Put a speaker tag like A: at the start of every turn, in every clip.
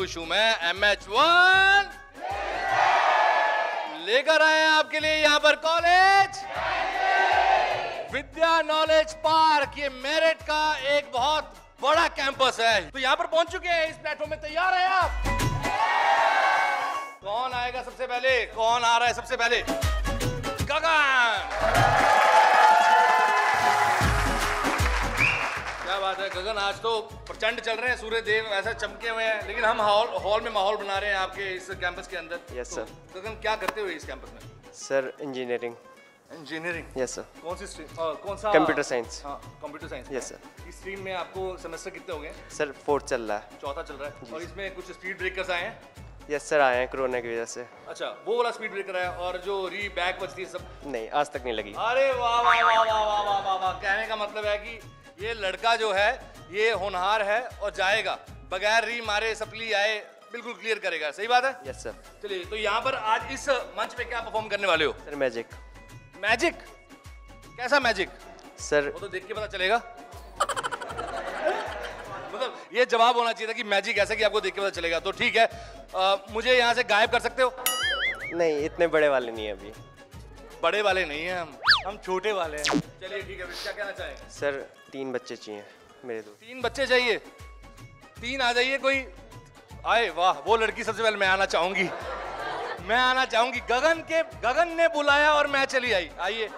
A: खुश हूं मैं। MH1 लेकर आए हैं आपके लिए यहाँ पर कॉलेज विद्या नॉलेज पार्क। ये मेरिट का एक बहुत बड़ा कैंपस है। तो यहाँ पर पहुंच चुके हैं, इस प्लेटफॉर्म में तैयार हैं आप? कौन आएगा सबसे पहले? कौन आ रहा है सबसे पहले? गगन। क्या बात है गगन, आज तो प्रचंड चल रहे हैं, सूर्य देव ऐसा चमके हुए हैं, लेकिन हम हॉल में माहौल बना रहे हैं आपके इस कैंपस के अंदर।
B: Yes sir.
A: गगन क्या करते हो इस कैंपस में?
B: Sir engineering.
A: Engineering?
B: Yes sir.
A: कौन सी स्ट्रीम? कौन सा?
B: Computer science.
A: हाँ, कंप्यूटर साइंस।
B: Yes sir.
A: इस स्ट्रीम में आपको सेमेस्टर कितने हो गए?
B: सर 4th चल रहा है।
A: चौथा चल रहा है। और इसमें कुछ स्पीड ब्रेकर्स आए हैं?
B: यस सर, आए हैं कोरोना की वजह से।
A: अच्छा, वो वाला स्पीड ब्रेकर है। और जो री बैक बजती है सब?
B: नहीं, आज तक नहीं लगी।
A: अरे वाह वाह वाह वाह वाह वाह वाह वाह। कहने का मतलब है कि ये लड़का जो है ये होनहार है और जाएगा बगैर री मारे सप्ली आए बिल्कुल क्लियर करेगा। सही बात है?
B: Yes sir.
A: चलिए, तो यहाँ पर आज इस मंच पे क्या परफॉर्म करने वाले हो?
B: Sir magic.
A: मैजिक? कैसा मैजिक?
B: सर
A: वो तो देख के पता चलेगा। मतलब ये जवाब होना चाहिए था कि मैजिक ऐसा कि आपको देख के पता चलेगा। तो ठीक है, मुझे यहाँ से गायब कर सकते हो?
B: नहीं, इतने बड़े वाले नहीं है अभी।
A: बड़े वाले नहीं हैं हम छोटे वाले हैं। चलिए ठीक है, क्या कहना चाहेंगे?
B: सर 3 बच्चे चाहिए मेरे दोस्त।
A: 3 बच्चे चाहिए? 3 आ जाइए कोई आए। वाह, वो लड़की सबसे पहले मैं आना चाहूंगी। मैं आना चाहूंगी। गगन ने बुलाया और मैं चली आई। आइए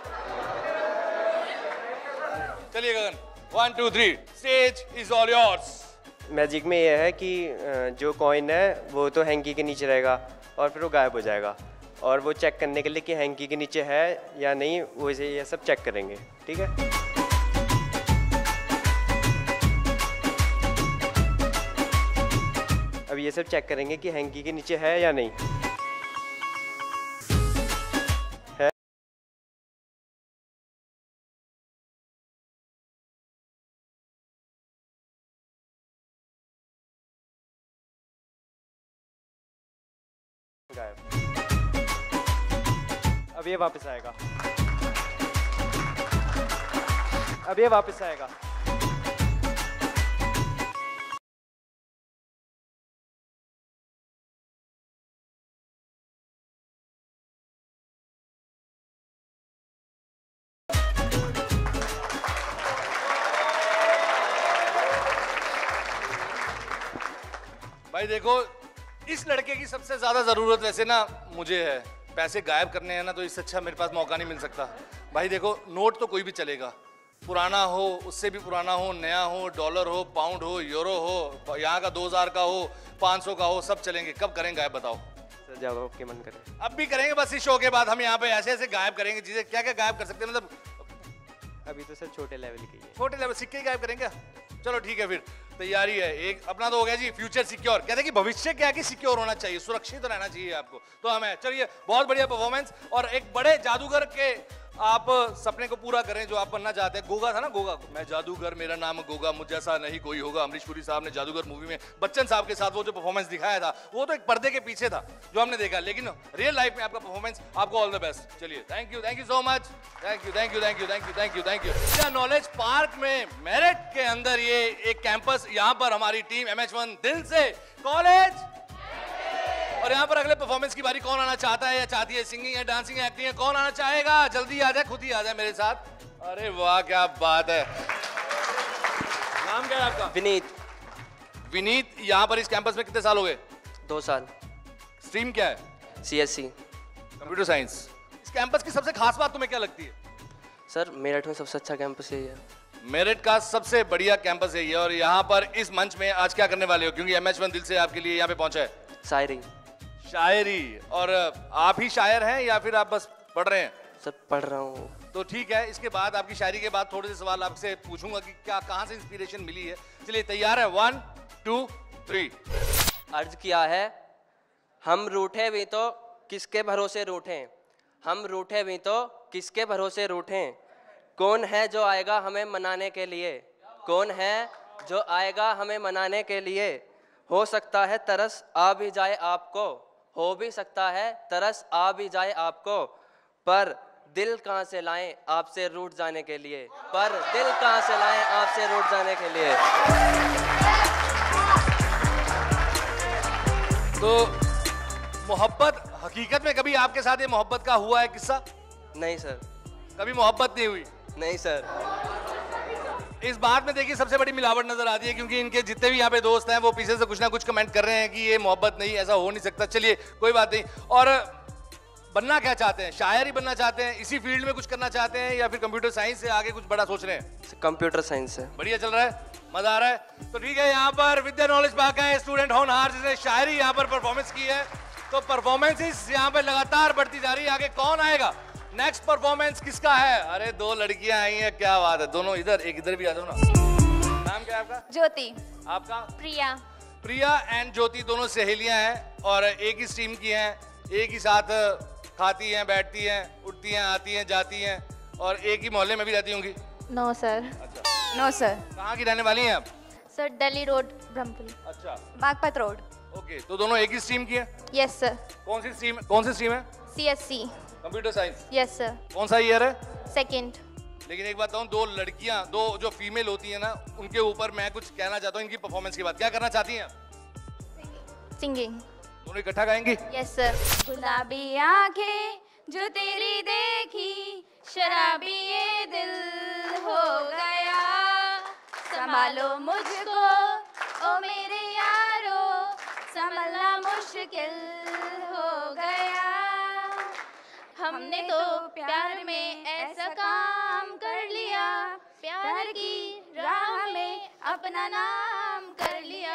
A: चलिए Gagan, 1 2 3 stage is all yours.
B: Magic में ये है कि जो कॉइन है वो तो हैंकी के नीचे रहेगा और फिर वो गायब हो जाएगा, और वो चेक करने के लिए कि हैंकी के नीचे है या नहीं, वो इसे ये सब चेक करेंगे। ठीक है? अब ये सब चेक करेंगे कि हैंकी के नीचे है या नहीं है। गायब। अब ये वापस आएगा। अब ये वापस आएगा।
A: भाई देखो, इस लड़के की सबसे ज्यादा जरूरत वैसे ना मुझे है। पैसे गायब करने हैं ना, तो इससे अच्छा मेरे पास मौका नहीं मिल सकता। भाई देखो, नोट तो कोई भी चलेगा, पुराना हो, उससे भी पुराना हो, नया हो, डॉलर हो, पाउंड हो, यूरो हो, यहाँ का 2000 का हो, 500 का हो, सब चलेंगे। कब करें गायब बताओ?
B: सर जब आपके मन करे।
A: अब भी करेंगे, बस इस शो के बाद हम यहाँ पे ऐसे ऐसे गायब करेंगे चीजें। क्या क्या गायब कर सकते हैं? मतलब
B: अभी तो सर छोटे लेवल की है।
A: छोटे लेवल सिक्के गायब करेंगे? चलो ठीक है, फिर तैयारी है। एक अपना तो हो गया जी, फ्यूचर सिक्योर। कहते हैं कि भविष्य क्या कि सिक्योर होना चाहिए, सुरक्षित रहना चाहिए आपको। तो हमें चलिए, बहुत बढ़िया परफॉर्मेंस और एक बड़े जादूगर के आप सपने को पूरा करें जो आप बनना चाहते हैं। गोगा था ना, गोगा, मैं जादूगर, मेरा नाम गोगा, मुझ जैसा नहीं कोई होगा। अमरीश पुरी साहब ने जादूगर मूवी में बच्चन साहब के साथ वो जो परफॉर्मेंस दिखाया था, वो तो एक पर्दे के पीछे था जो हमने देखा, लेकिन रियल लाइफ में आपका परफॉर्मेंस, आपको ऑल द बेस्ट। चलिए, thank you so much. Thank you thank you thank you thank you thank you thank you. Vidya knowledge park में मेरिट के अंदर ये एक कैंपस, यहाँ पर हमारी टीम MH1 दिल से कॉलेज, और यहाँ पर अगले परफॉर्मेंस की बारी। कौन आना चाहता है या चाहती है? सिंगिंग है, डांसिंग है, एक्टिंग है, कौन आना चाहेगा? जल्दी आ जाए, खुद ही आ जाए मेरे साथ। अरे वाह, क्या बात है। नाम क्या है आपका?
B: विनीत।
A: विनीत, यहाँ पर इस कैंपस में कितने साल हो गए?
B: 2 साल।
A: स्ट्रीम क्या है?
B: CSC
A: computer science. इस कैंपस की सबसे खास बात तुम्हें क्या लगती है?
B: सर मेरठ में सबसे अच्छा कैंपस यही है।
A: मेरिट का सबसे बढ़िया कैंपस है ये। और यहाँ पर इस मंच में आज क्या करने वाले हो? क्योंकि MH1 दिल से आपके लिए यहाँ पे पहुंचा है।
B: शायरी।
A: शायरी। और आप ही शायर हैं या फिर आप बस पढ़ रहे हैं?
B: सर पढ़ रहा हूँ।
A: तो ठीक है, इसके बाद आपकी शायरी के बाद थोड़े से सवाल आपसे पूछूंगा कि क्या कहाँ से इंस्पिरेशन मिली है। चलिए, तैयार है? 1 2 3।
B: अर्ज किया है, हम रूठे भी तो किसके भरोसे रूठें, हम रूठे भी तो किसके भरोसे रूठें। कौन है जो आएगा हमें मनाने के लिए, कौन है जो आएगा हमें मनाने के लिए। हो सकता है तरस आ भी जाए आपको, हो भी सकता है तरस आ भी जाए आपको, पर दिल कहाँ से लाएं आपसे रूठ जाने के लिए, पर दिल कहाँ से लाएं आपसे रूठ जाने के लिए।
A: तो मोहब्बत, हकीकत में कभी आपके साथ ये मोहब्बत का हुआ है किस्सा?
B: नहीं सर।
A: कभी मोहब्बत नहीं हुई?
B: नहीं सर।
A: इस बात में देखिए सबसे बड़ी मिलावट नजर आती है, क्योंकि इनके जितने भी यहाँ पे दोस्त हैं वो पीछे से कुछ ना कुछ कमेंट कर रहे हैं कि ये मोहब्बत नहीं, ऐसा हो नहीं सकता। चलिए कोई बात नहीं। और बनना क्या चाहते हैं? शायर ही बनना चाहते हैं? इसी फील्ड में कुछ करना चाहते हैं, या फिर कंप्यूटर साइंस से आगे कुछ बड़ा सोच रहे हैं?
B: कंप्यूटर साइंस से।
A: बढ़िया चल रहा है, मजा आ रहा है। तो ठीक है, यहाँ पर विद्या नॉलेज बाग का स्टूडेंट होनहार जिसने शायरी यहाँ पर परफॉर्मेंस की है, तो परफॉर्मेंसेस यहाँ पर लगातार बढ़ती जा रही है। आगे कौन आएगा? नेक्स्ट परफॉर्मेंस किसका है? अरे दो लड़कियां आई हैं, क्या बात है। दोनों इधर, एक इधर भी आ जाओ ना। नाम क्या है आपका?
C: ज्योति।
A: आपका?
C: प्रिया।
A: प्रिया एंड ज्योति दोनों सहेलियां हैं और एक ही स्ट्रीम की हैं, एक ही साथ खाती हैं, बैठती हैं, उठती हैं, आती हैं, जाती हैं, और एक ही मोहल्ले में भी रहती होंगी।
C: No sir.
A: अच्छा,
C: नो सर।
A: कहाँ की रहने वाली हैं आप?
C: Sir Delhi road, Brahmpur.
A: अच्छा,
C: बागपत रोड।
A: ओके, तो दोनों एक ही स्ट्रीम की हैं?
C: Yes sir.
A: कौन सी स्ट्रीम? कौन सी स्ट्रीम है?
C: CSC।
A: Computer science.
C: Yes sir.
A: कौन सा ईयर है?
C: सेकंड।
A: लेकिन एक बात बताऊं, दो लड़कियां, दो जो फीमेल होती है ना, उनके ऊपर मैं कुछ कहना चाहता हूँ इनकी परफॉर्मेंस के बाद। क्या करना चाहती हैं?
C: सिंगिंग।
A: दोनों इकट्ठा गाएंगी?
C: Yes sir. गुलाबी आंखें जो तेरी देखी, शराबी ये दिल हो गया, संभालो मुझको ओ मेरे यारो, संभलना मुश्किल हो गया। हमने तो प्यार में ऐसा काम कर लिया, प्यार की राह में अपना नाम कर लिया।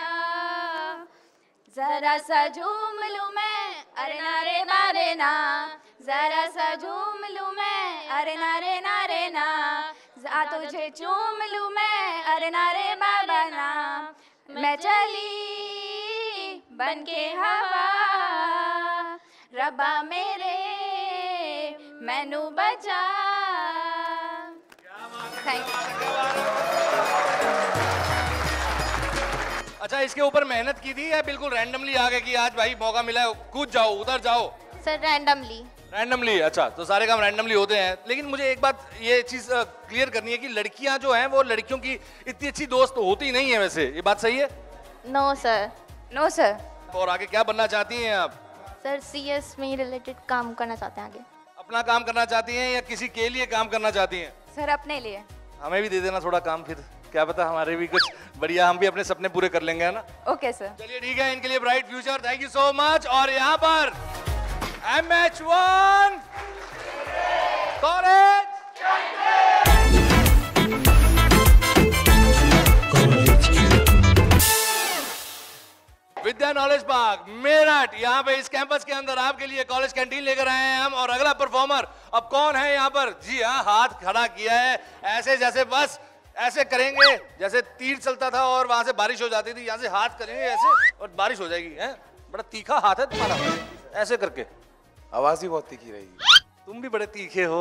C: जरा सा झूम लूं मैं, अरे नारे नारे ना, जरा सा झूम लूं मैं, अरे नारे नारे ना, जा तुझे चूम लूं मैं, अरे नारे बाबा ना। मैं चली बनके हवा, रब्बा मेरे मैनू बचा। Thank you.
A: अच्छा, इसके ऊपर मेहनत की थी या बिल्कुल रैंडमली आ गए कि आज भाई मौका मिला है, कूद जाओ, उधर जाओ?
C: Sir randomly.
A: रैंडमली? अच्छा, तो सारे काम रैंडमली होते हैं। लेकिन मुझे एक बात ये चीज क्लियर करनी है कि लड़कियां जो हैं वो लड़कियों की इतनी अच्छी दोस्त होती नहीं है वैसे, ये बात सही है?
C: No sir. No sir.
A: और आगे क्या बनना चाहती हैं आप?
C: सर CS में रिलेटेड काम करना चाहते हैं आगे।
A: अपना काम करना चाहती हैं या किसी के लिए काम करना चाहती हैं?
C: सर अपने लिए।
A: हमें भी दे देना थोड़ा काम, फिर क्या पता हमारे भी कुछ बढ़िया, हम भी अपने सपने पूरे कर लेंगे, है ना?
C: Okay sir.
A: चलिए ठीक है, इनके लिए bright future. Thank you so much. और यहाँ पर MH1 college Vidya knowledge park Meerut, यहाँ पे इस कैंपस के अंदर आपके लिए कॉलेज कैंटीन लेकर आए हैं हम। और अगला परफॉर्मर अब कौन है यहाँ पर? जी हाँ, हाथ खड़ा किया है ऐसे, जैसे बस ऐसे करेंगे जैसे तीर चलता था और वहां से बारिश हो जाती थी, यहाँ से हाथ करेंगे ऐसे और बारिश हो जाएगी। है बड़ा तीखा हाथ है तुम्हारा, ऐसे करके।
D: आवाज भी बहुत तीखी रहेगी।
A: तुम भी बड़े तीखे हो।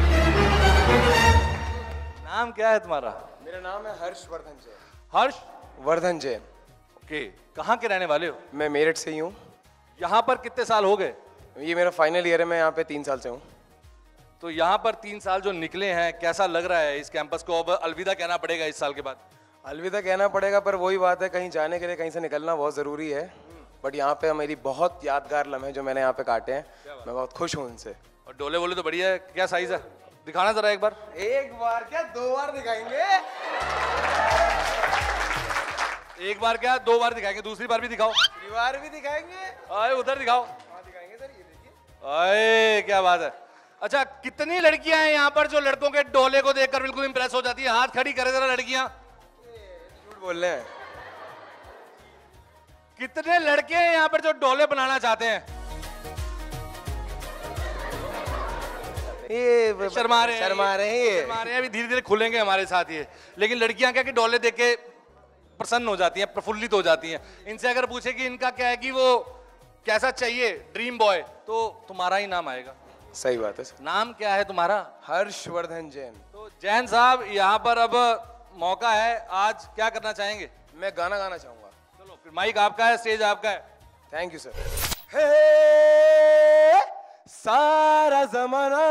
A: नाम क्या है तुम्हारा?
D: मेरा नाम है हर्षवर्धन जैन।
A: हर्षवर्धन
D: जैन।
A: ओके, कहाँ के रहने वाले हो?
D: मैं मेरठ से ही हूँ।
A: यहाँ पर कितने साल हो गए?
D: ये मेरा फाइनल ईयर है, मैं यहाँ पे 3 साल से हूँ।
A: तो यहाँ पर 3 साल जो निकले हैं, कैसा लग रहा है इस कैंपस को? अब अलविदा कहना पड़ेगा इस साल के बाद।
D: अलविदा कहना पड़ेगा, पर वही बात है, कहीं जाने के लिए कहीं से निकलना बहुत ज़रूरी है। बट यहाँ पे मेरी बहुत यादगार लम्हे जो मैंने यहाँ पे काटे हैं, मैं बहुत खुश हूँ उनसे।
A: और डोले वोले तो बढ़िया है। क्या साइज है? दिखाना जरा एक बार।
D: एक बार क्या 2 बार दिखाएंगे?
A: एक बार क्या 2 बार दिखाएंगे? दूसरी बार भी दिखाओ।
D: दूसरी बार भी दिखाएंगे।
A: आए उधर दिखाओ।
D: दिखाएंगे सर, ये देखिए।
A: आए क्या बात है। अच्छा, कितनी लड़कियां हैं यहाँ पर जो लड़कों के डोले को देखकर बिल्कुल इंप्रेस हो जाती है? हाथ खड़ी करे जरा लड़कियां।
D: झूठ बोल रहे हैं।
A: कितने लड़के हैं यहाँ पर जो डोले बनाना चाहते हैं?
D: ये
A: शर्मा रहे हैं,
D: शर्मा रहे हैं ये।
A: शर्मा रहे हैं। अभी धीरे धीरे खुलेंगे हमारे साथ ये। लेकिन लड़कियां क्या कि डोले देख के प्रसन्न हो जाती हैं, प्रफुल्लित हो जाती हैं। इनसे अगर पूछे कि इनका क्या है कि वो कैसा चाहिए ड्रीम बॉय, तो तुम्हारा ही नाम आएगा।
D: सही बात है सर।
A: नाम क्या है तुम्हारा?
D: हर्षवर्धन जैन।
A: तो जैन साहब, यहाँ पर अब मौका है, आज क्या करना चाहेंगे?
D: मैं गाना गाना चाहूंगा।
A: चलो फिर, माइक आपका है, स्टेज आपका है।
D: Thank you sir. सारा जमाना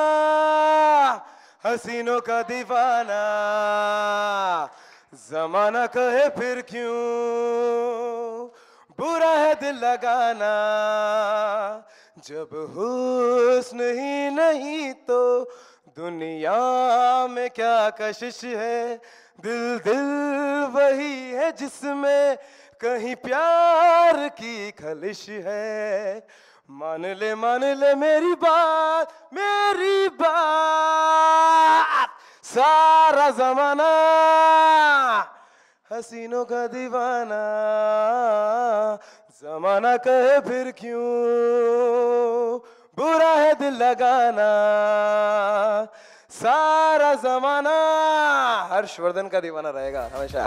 D: हसीनों का दीवाना, जमाना कहे फिर क्यों बुरा है दिल लगाना, जब हुस्न ही नहीं तो दुनिया में क्या कशिश है। दिल दिल वही है जिसमें कहीं प्यार की खलिश है। मान ले मेरी बात, सारा जमाना हसीनों का दीवाना। जमाना कहे फिर क्यों बुरा है दिल लगाना, सारा जमाना हर्षवर्धन का दीवाना रहेगा हमेशा।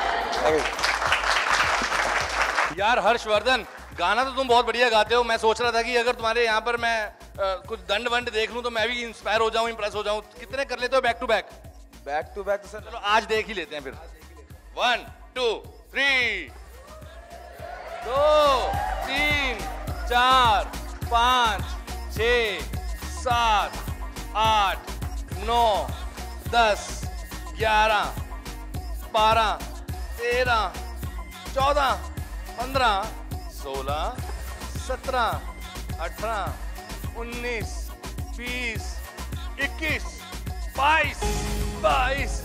A: यार हर्षवर्धन, गाना तो तुम बहुत बढ़िया गाते हो। मैं सोच रहा था कि अगर तुम्हारे यहाँ पर मैं कुछ दंड वंड देख लूं तो मैं भी इंस्पायर हो जाऊं, इंप्रेस हो जाऊं। कितने कर लेते हो back to back?
D: Back to back तो सर
A: चलो आज देख ही लेते हैं फिर। 1 2 3 2 3 4 5 6 7 8 9 10 11 12 13 14 15 16 17 18 19 20 21 22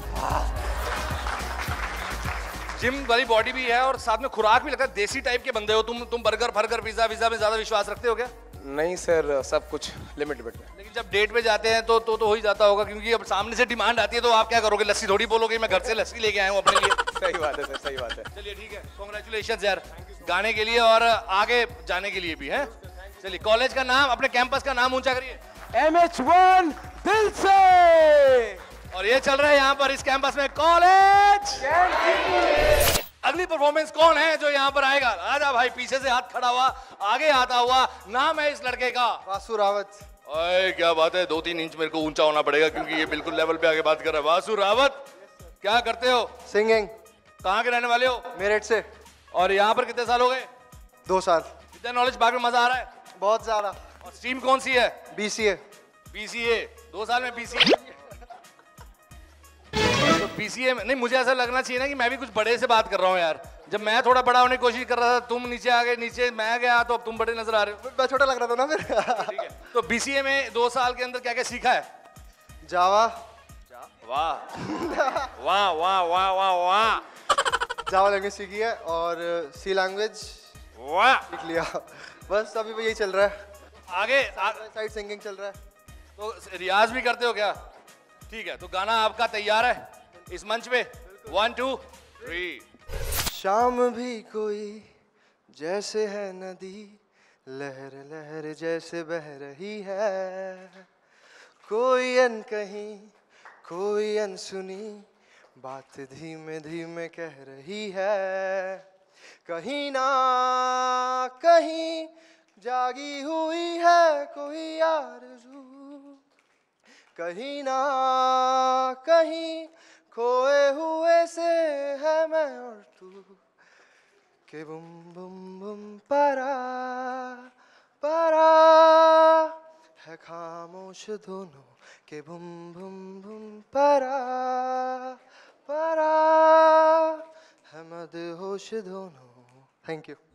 A: जिम वाली बॉडी भी है और साथ में खुराक भी लगता है। देसी टाइप के बंदे हो तुम बर्गर फर्गर पिज्जा विज्जा में ज्यादा विश्वास रखते हो क्या?
D: नहीं सर, सब कुछ लिमिट में।
A: लेकिन जब डेट पे जाते हैं तो हो ही जाता होगा, क्योंकि अब सामने से डिमांड आती है तो आप क्या करोगे? लस्सी थोड़ी बोलोगे मैं घर से लस्सी लेके आया हूँ अपने लिए।
D: सही बात है सर, सही बात है।
A: चलिए ठीक है, कांग्रेचुलेशंस यार गाने के लिए और आगे जाने के लिए भी है। चलिए कॉलेज का नाम, अपने कैंपस का नाम ऊंचा करिए।
D: MH1 दिल से।
A: और ये चल रहा है यहाँ पर इस कैंपस में कॉलेज। अगली परफॉर्मेंस कौन है जो यहाँ पर आएगा? आजा भाई, पीछे से हाथ खड़ा हुआ, आगे आता हुआ। नाम है इस लड़के का
E: वासु रावत।
A: ओए क्या बात है, 2-3 इंच मेरे को ऊंचा होना पड़ेगा क्योंकि ये बिल्कुल लेवल पे आगे बात कर रहा है। वासु रावत, क्या करते हो?
E: सिंगिंग।
A: कहाँ के रहने वाले हो?
E: मेरठ से।
A: और यहाँ पर कितने साल हो गए?
E: 2 साल।
A: कितना नॉलेज बाग में मजा आ रहा है?
E: बहुत ज्यादा।
A: और स्ट्रीम कौन सी है?
E: BCA।
A: BCA 2 साल में BCA। तो BCA में नहीं, मुझे ऐसा लगना चाहिए ना कि मैं भी कुछ बड़े से बात कर रहा हूँ यार। जब मैं थोड़ा बड़ा होने की कोशिश कर रहा था, तुम नीचे आ गए, नीचे मैं गया तो अब तुम बड़े नजर आ रहे हो।
E: मैं छोटा लग रहा था ना फिर।
A: ठीक है, तो BCA में 2 साल के अंदर क्या क्या सीखा है?
E: जावा।
A: वाह वाह वाह वाह वाह वाह।
E: जावा लैंग्वेज सीखी है और C लैंग्वेज
A: वाह
E: सीख लिया। बस अभी भी यही चल रहा है।
A: आगे
E: साइड सिंगिंग चल रहा है।
A: तो रियाज भी करते हो क्या? ठीक है, तो गाना आपका तैयार है इस मंच पे। 1 2 3।
E: शाम भी कोई जैसे है नदी, लहर लहर जैसे बह रही है। कोई अनकही कोई अनसुनी बात धीमे धीमे कह रही है। कहीं ना कहीं जागी हुई है कोई आरज़ू, कहीं ना कहीं खोए हुए से है मैं और तू। के बुम बुम बुम परा परा है खामोश दोनों, के बुम बुम बुम परा परा है मदहोश दोनों। Thank you.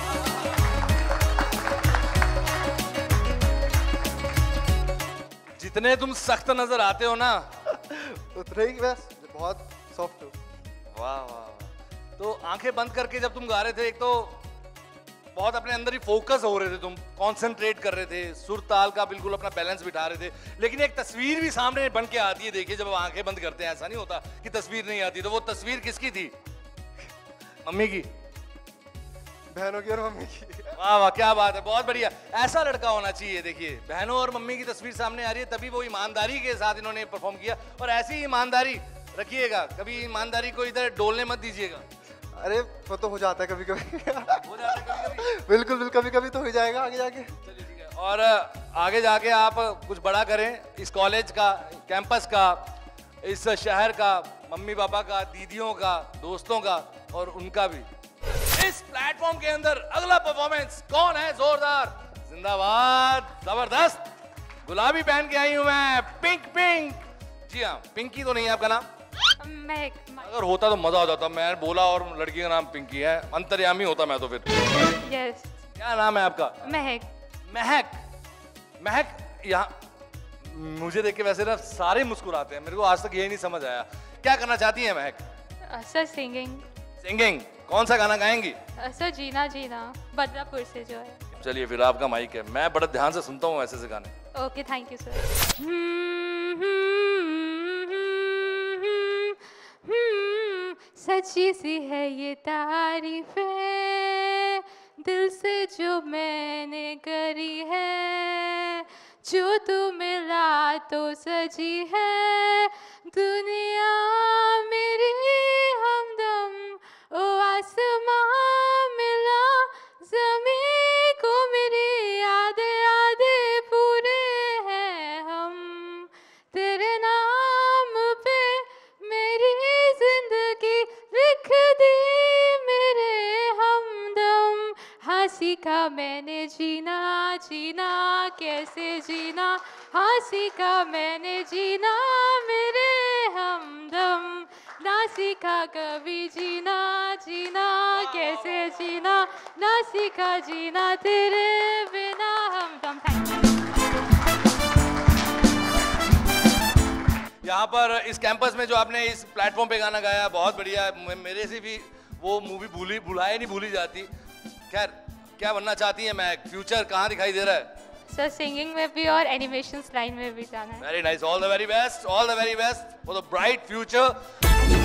A: जितने तुम सख्त नजर आते हो ना
E: उतने ही बस बहुत सॉफ्ट हो।
A: वाह वाह। तो आंखें बंद करके जब तुम गा रहे थे, एक तो बहुत अपने अंदर ही फोकस हो रहे थे, तुम कंसंट्रेट कर रहे थे, सुर ताल का बिल्कुल अपना बैलेंस बिठा रहे थे। लेकिन एक तस्वीर भी सामने बन के आती है। देखिए जब आंखें बंद करते हैं, ऐसा नहीं होता कि तस्वीर नहीं आती। तो वो तस्वीर किसकी थी? मम्मी की,
E: बहनों की और मम्मी की।
A: वाह वाह, क्या बात है, बहुत बढ़िया। ऐसा लड़का होना चाहिए। देखिए बहनों और मम्मी की तस्वीर सामने आ रही है, तभी वो ईमानदारी के साथ इन्होंने परफॉर्म किया। और ऐसी ईमानदारी रखिएगा, कभी ईमानदारी को इधर डोलने मत दीजिएगा।
E: अरे वो तो हो जाता है कभी कभी।
A: हो जाता है कभी कभी।
E: बिल्कुल बिल्कुल, कभी कभी तो हो जाएगा आगे जाके।
A: चलिए ठीक है, और आगे जाके आप कुछ बड़ा करें, इस कॉलेज का, कैंपस का, इस शहर का, मम्मी पापा का, दीदियों का, दोस्तों का और उनका भी। इस प्लेटफॉर्म के अंदर अगला परफॉर्मेंस कौन है? जोरदार, जिंदाबाद, जबरदस्त। गुलाबी पहन के आई हूं मैं, पिंक पिंक। जी हाँ, पिंकी तो नहीं है आपका नाम?
F: महक।
A: अगर होता तो मजा आ जाता, मैं बोला और लड़की का नाम पिंकी है, अंतर्यामी होता मैं तो फिर।
F: यस।
A: क्या नाम है आपका?
F: महक।
A: महक। महक, यहाँ मुझे देख के वैसे ना सारे मुस्कुराते हैं, मेरे को आज तक यही नहीं समझ आया क्या करना चाहती है महक?
F: Sir singing.
A: सिंगिंग, कौन सा गाना गाएंगी?
F: सर जीना जीना, बदलापुर से जो है।
A: चलिए फिर आपका माइक है, मैं बड़ा ध्यान से सुनता हूँ ऐसे से गाने।
F: Okay thank you sir. सच्ची सी है ये तारीफें दिल से जो मैंने करी है, जो तू मिला तो सजी है दुनिया मेरी हमदम। ओ आसमां मिला ज़मीं को मेरी यादें यादें पूरे हैं हम, तेरे नाम पे मेरी जिंदगी लिख दी मेरे हमदम। हाँ सीखा मैंने जीना जीना कैसे जीना, हाँ सीखा मैंने जीना मेरे हमदम। ना सीखा कभी जीना जीना कैसे जीना, ना सीखा जीना तेरे बिना हमदम।
A: यहाँ पर इस कैंपस में जो आपने इस प्लेटफॉर्म पे गाना गाया बहुत बढ़िया, मेरे से भी वो मूवी भुलाए नहीं भूली जाती। खैर, क्या बनना चाहती है महक? फ्यूचर कहाँ दिखाई दे रहा है?
F: सर सिंगिंग में भी और एनिमेशन लाइन में भी जाना है।
A: Very nice, all the very best, all the very best for the bright future.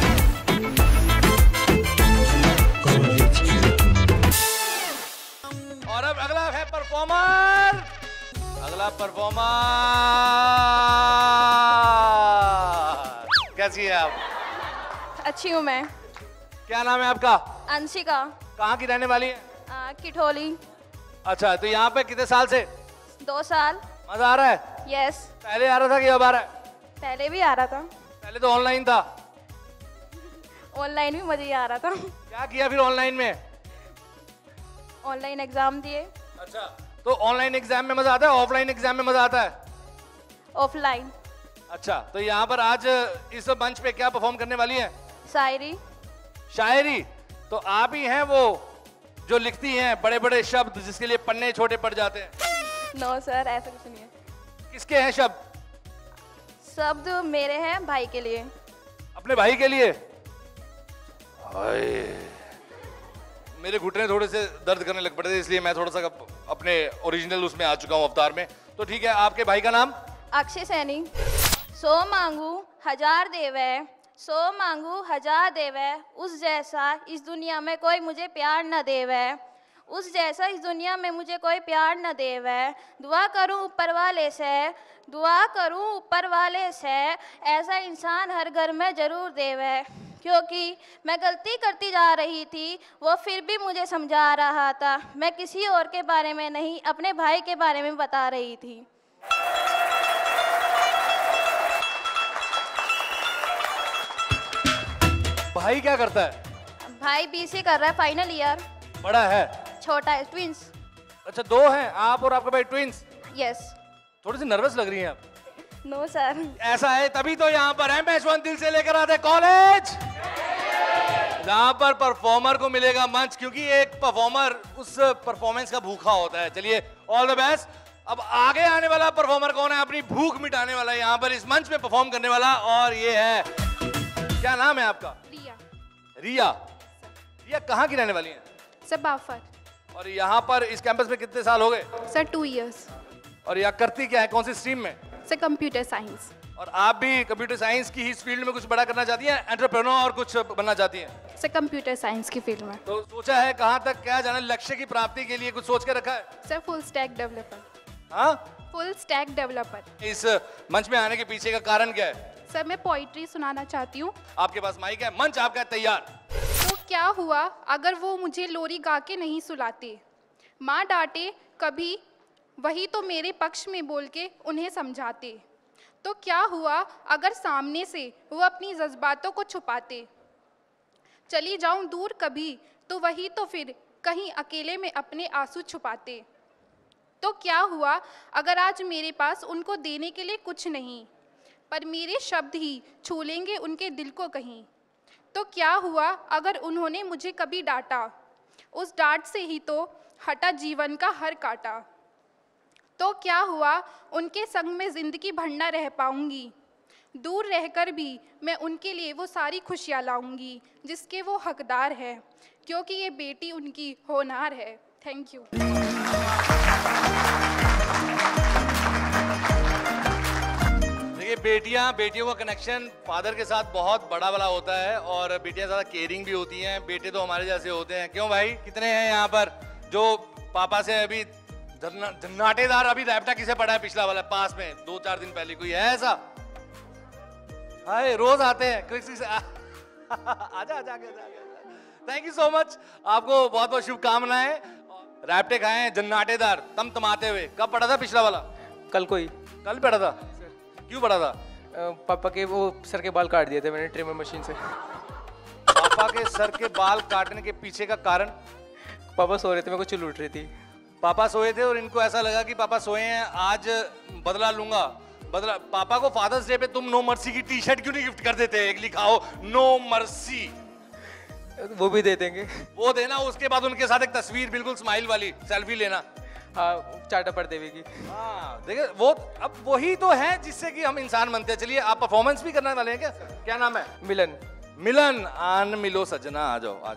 A: और अब अगला है परफॉर्मर, अगला परफॉर्मर। कैसी है आप?
C: अच्छी हूँ मैं।
A: क्या नाम है आपका?
C: अंशिका।
A: कहाँ की रहने वाली है?
C: किठोली।
A: अच्छा, तो यहाँ पे कितने साल से?
C: 2 साल।
A: मजा आ रहा है?
C: यस।
A: पहले आ रहा था कि अब आ रहा है?
C: पहले भी आ रहा था।
A: पहले तो ऑनलाइन था।
C: ऑनलाइन भी मजा ही आ रहा था।
A: क्या किया फिर ऑनलाइन में?
C: ऑनलाइन एग्जाम दिए।
A: अच्छा, तो ऑनलाइन एग्जाम में मजा आता है, ऑफलाइन एग्जाम में मजा आता है?
C: ऑफलाइन।
A: अच्छा, तो यहाँ पर आज इस मंच पे क्या परफॉर्म करने वाली है?
C: शायरी।
A: शायरी? तो आप ही हैं वो जो लिखती हैं बड़े बड़े शब्द जिसके लिए पन्ने छोटे पड़ जाते हैं?
C: नो सर, ऐसा कुछ नहीं है।
A: किसके हैं शब्द?
C: शब्द मेरे हैं भाई के लिए।
A: अपने भाई के लिए? हाय, मेरे घुटने थोड़े से दर्द करने लग पड़े थे, इसलिए मैं थोड़ा सा अपने ओरिजिनल उसमें आ चुका हूँ अवतार में। तो ठीक है, आपके भाई का नाम?
C: अक्षय सैनी। 100 मांगू 1000 देवे, 100 मांगू 1000 देवे, उस जैसा इस दुनिया में कोई मुझे प्यार न देवे, उस जैसा इस दुनिया में मुझे कोई प्यार न देवे। दुआ करूं ऊपर वाले से, दुआ करूं ऊपर वाले से, ऐसा इंसान हर घर में ज़रूर देवे। क्योंकि मैं गलती करती जा रही थी, वो फिर भी मुझे समझा रहा था। मैं किसी और के बारे में नहीं, अपने भाई के बारे में बता रही थी।
A: भाई क्या करता है?
C: भाई BC कर रहा है, फाइनल ईयर।
A: बड़ा है?
C: छोटा है, ट्विंस।
A: अच्छा, 2 हैं आप और आपका भाई, ट्विंस?
C: यस।
A: थोड़ी सी नर्वस लग रही हैं आप।
C: No sir.
A: ऐसा है तभी तो यहाँ पर है मैच1 दिल से लेकर आते कॉलेज, जहाँ पर परफॉर्मर को मिलेगा मंच, क्योंकि एक परफॉर्मर उस परफॉर्मेंस का भूखा होता है। चलिए, ऑल द बेस्ट। अब आगे आने वाला परफॉर्मर कौन है? अपनी भूख मिटाने वाला है यहाँ पर इस मंच पे परफॉर्म करने वाला, और ये है, क्या नाम है आपका?
F: रिया।
A: रिया? रिया कहाँ की रहने वाली है?
F: सर बाफर।
A: और यहाँ पर इस कैंपस में कितने साल हो गए?
F: Sir 2 years.
A: और यहाँ करती क्या है, कौन सी स्ट्रीम में?
F: Sir computer science.
A: और आप भी कंप्यूटर साइंस की इस फील्ड में कुछ बड़ा करना चाहती हैं, एंटरप्रेन्योर और कुछ बनना चाहती हैं?
F: सर कंप्यूटर साइंस की फील्ड में।
A: तो सोचा है कहाँ तक क्या जाना, लक्ष्य की प्राप्ति के लिए कुछ सोच के रखा है?
F: Sir full stack developer.
A: हाँ,
F: फुल स्टैक डेवलपर।
A: इस मंच में आने के पीछे का कारण क्या है?
F: सर मैं पोइट्री सुनाना चाहती हूँ।
A: आपके पास माइक है, मंच आपका है तैयार।
F: तो क्या हुआ अगर वो मुझे लोरी गा के नहीं सुलाते, माँ डांटे कभी वही तो मेरे पक्ष में बोल के उन्हें समझाते। तो क्या हुआ अगर सामने से वो अपनी जज्बातों को छुपाते, चली जाऊं दूर कभी तो वही तो फिर कहीं अकेले में अपने आंसू छुपाते। तो क्या हुआ अगर आज मेरे पास उनको देने के लिए कुछ नहीं, पर मेरे शब्द ही छू लेंगे उनके दिल को कहीं। तो क्या हुआ अगर उन्होंने मुझे कभी डांटा, उस डांट से ही तो हटा जीवन का हर कांटा। तो क्या हुआ उनके संग में ज़िंदगी भर न रह पाऊंगी, दूर रहकर भी मैं उनके लिए वो सारी खुशियाँ लाऊंगी जिसके वो हकदार है, क्योंकि ये बेटी उनकी होनहार है। Thank you.
A: देखिए बेटियों का कनेक्शन फादर के साथ बहुत बड़ा वाला होता है और बेटियां ज़्यादा केयरिंग भी होती हैं, बेटे तो हमारे जैसे होते हैं। क्यों भाई, कितने हैं यहाँ पर जो पापा से अभी नाटेदार? अभी रैप्टा किसे पढ़ा है पिछला वाला पास में 2-4 दिन पहले? कोई है ऐसा? हाय, रोज आते हैं किसी से आजा। थैंक यू सो मच, आपको बहुत बहुत शुभकामनाएं। रैप्टे खाए हैं जन्नाटेदार तमतमाते हुए। कब पढ़ा था पिछला वाला?
G: कल
A: पढ़ा था। क्यों पढ़ा था?
G: पापा के वो सर के बाल काट दिए थे मैंने ट्रिमर मशीन से।
A: पापा के सर के बाल काटने के पीछे का कारण?
G: पापा सो रहे थे, मेरे को चुल उठ रही थी।
A: पापा सोए थे और इनको ऐसा लगा कि पापा सोए हैं, आज बदला लूंगा। पापा को फादर्स डे पे तुम नो मर्सी की टी शर्ट क्यों नहीं गिफ्ट कर देते? एक लिखाओ नो मर्सी।
G: वो भी दे देंगे।
A: वो देना, उसके बाद उनके साथ एक तस्वीर बिल्कुल स्माइल वाली सेल्फी लेना।
G: हाँ, चाटा पर देवी की।
A: हाँ देखिए, वो अब वही तो है जिससे कि हम इंसान बनते हैं। चलिए, आप परफॉर्मेंस भी करने वाले हैं क्या? क्या नाम है? मिलन। आन मिलो सजना, आ जाओ।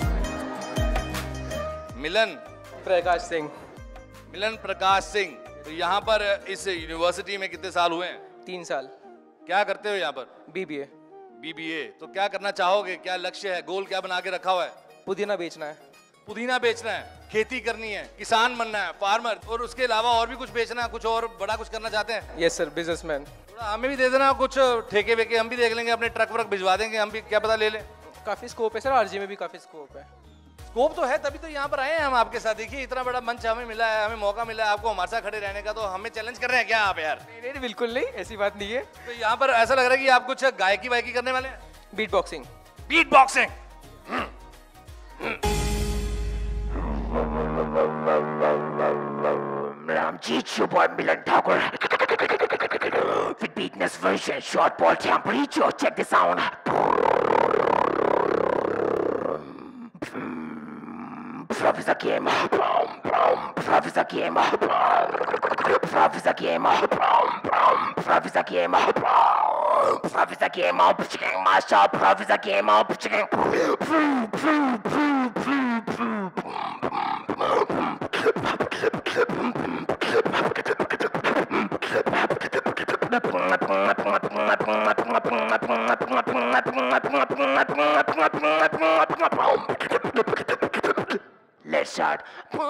A: मिलन प्रकाश सिंह। तो यहाँ पर इस यूनिवर्सिटी में कितने साल हुए हैं?
G: 3 साल।
A: क्या करते हो यहाँ पर?
G: BBA।
A: तो क्या करना चाहोगे? क्या लक्ष्य है? गोल क्या बना के रखा हुआ है?
G: पुदीना बेचना है,
A: खेती करनी है, किसान बनना है, फार्मर, और उसके अलावा और भी कुछ बेचना है, कुछ और बड़ा कुछ करना चाहते हैं?
G: Yes sir, businessman.
A: थोड़ा हमें भी दे देना कुछ ठेके वेके, हम भी देख लेंगे, अपने ट्रक व्रक भिजवा देंगे, हम भी क्या पता ले लें।
G: काफी स्कोप है सर, RG में भी काफी स्कोप है।
A: स्कोप तो है, तभी तो यहाँ पर आए हैं हम आपके साथ। देखिए, इतना बड़ा मंच हमें मिला है, हमें मौका मिला है आपको हमारे साथ खड़े रहने का, तो हमें चैलेंज कर रहे हैं क्या आप यार?
G: नहीं, बिल्कुल नहीं, ऐसी बात नहीं है।
A: तो यहाँ पर ऐसा लग रहा है कि आप कुछ गायकी वायकी करने वाले हैं?
G: Beat boxing.
H: I'm Jeet, your boy Milan Thakur. With beatness version, short ball temperature. Check this out. Professor Game. Professor Game. Professor Game. Professor Game. Professor Game. Master. Professor Game. Let's start.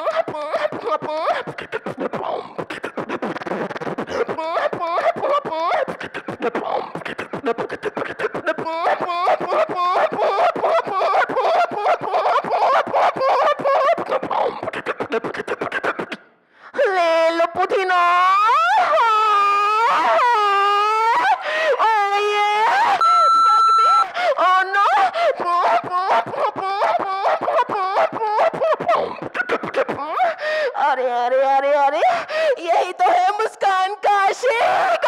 H: Le lo Putina. Oh yeah. Oh no. अरे यही तो है मुस्कान का आशिक।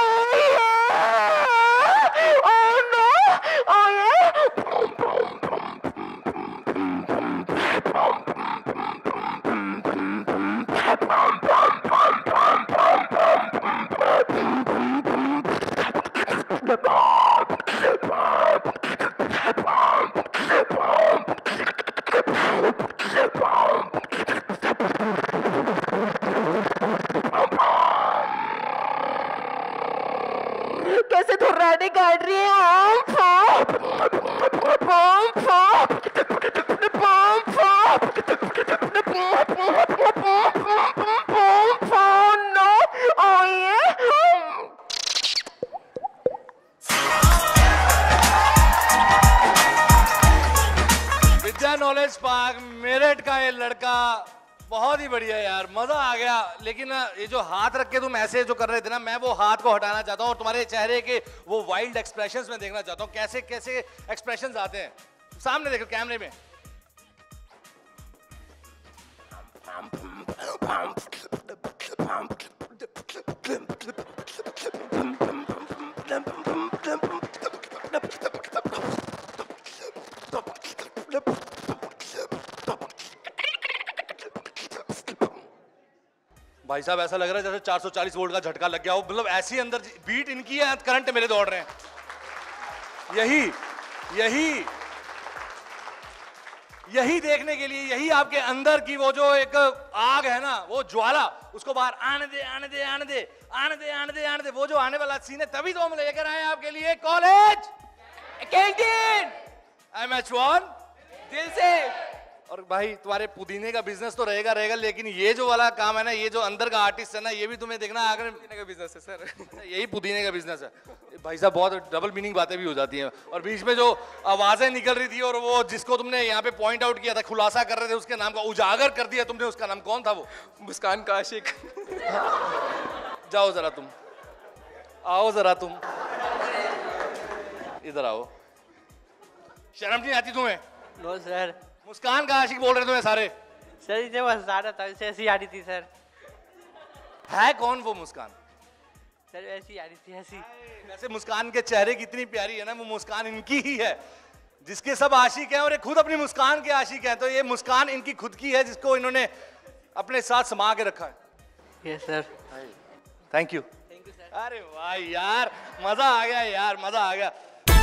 H: Oh no. Oh yeah. कैसे धुर्राटे काट रही है?
A: विद्या knowledge park Meerut का ये लड़का बहुत ही बढ़िया यार, मजा आ गया। लेकिन ये जो हाथ रख के तुम ऐसे जो कर रहे थे ना, मैं वो हाथ को हटाना चाहता हूँ और तुम्हारे चेहरे के वो वाइल्ड एक्सप्रेशंस में देखना चाहता हूँ, कैसे कैसे एक्सप्रेशंस आते हैं। सामने देखो कैमरे में। भाई साहब ऐसा लग रहा है जैसे 440 वोल्ट का झटका लग गया हो, मतलब ऐसी अंदर बीट इनकी है, करंट मेरे दौड़ रहे हैं। यही देखने के लिए, यही आपके अंदर की वो जो एक आग है ना, वो ज्वाला, उसको बाहर आने दे, वो जो आने वाला सीन है, तभी तो हम लेकर आए आपके लिए कॉलेज कैंटीन MH1 दिल से। और भाई तुम्हारे पुदीने का बिजनेस तो रहेगा, लेकिन ये जो वाला काम है ना, ये जो अंदर का आर्टिस्ट है ना, ये भी तुम्हें देखना है। आगे
G: पुदीने का बिजनेस है सर।
A: यही पुदीने का बिजनेस है भाई साहब। बहुत डबल मीनिंग बातें भी हो जाती हैं। और बीच में जो आवाजें निकल रही थी और वो जिसको तुमने यहाँ पे पॉइंट आउट किया था, खुलासा कर रहे थे, उसके नाम का उजागर कर दिया तुमने, उसका नाम कौन था? वो
G: मुस्कान का आशिक।
A: जाओ जरा तुम, आओ जरा तुम इधर आओ। शर्म नहीं आती तुम्हें?
I: No sir.
A: मुस्कान का आशिक बोल रहे तुम्हें सारे।
I: सर इसे बस ज़्यादा था, इसे ऐसी आ रही थी सर।
A: है कौन वो मुस्कान?
I: सर ऐसी आ रही थी, ऐसी।
A: वैसे मुस्कान के चेहरे की इतनी प्यारी है ना, वो मुस्कान इनकी ही है, जिसके सब आशिक हैं और ये खुद अपनी मुस्कान के आशिक हैं। तो ये मुस्कान इनकी खुद की है, जिसको इन्होंने अपने साथ समा के रखा है।
I: Yes sir.
A: Thank you. अरे वाह यार, मजा आ गया यार, मजा आ गया।